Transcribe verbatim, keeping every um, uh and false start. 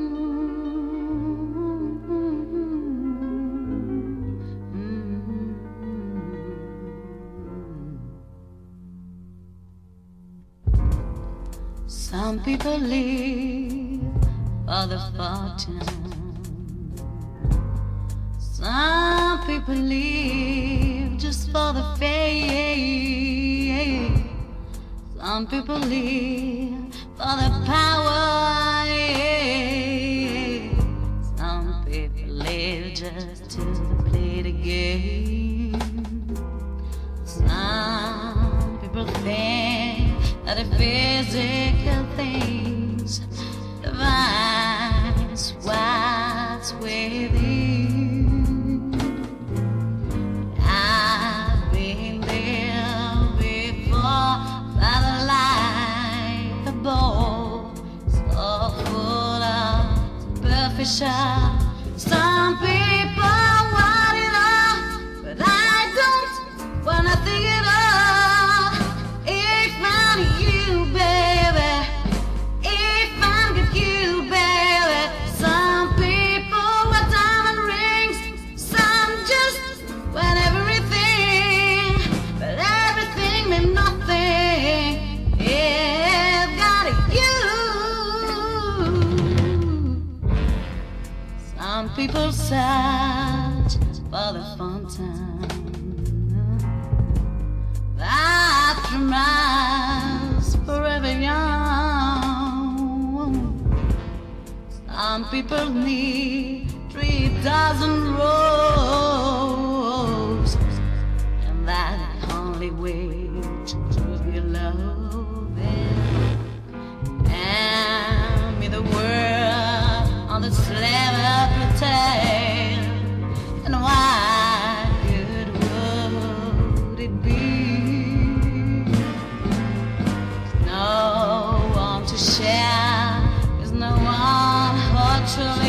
Some people live for the fortune. Some people live just for the fame. Some people live for the power. Some people live just to play the game. Some people think that the physical things defines what's within. I've been there before, that life a ball so full of superficial. Some people want it all, but I don't wanna think it all. Some people search for the fountain that reminds forever young. Some people need three dozen roses, and that's the only way to prove your love. And me the world on the slab of your tail, and why good would it be? There's no one to share, there's no one who truly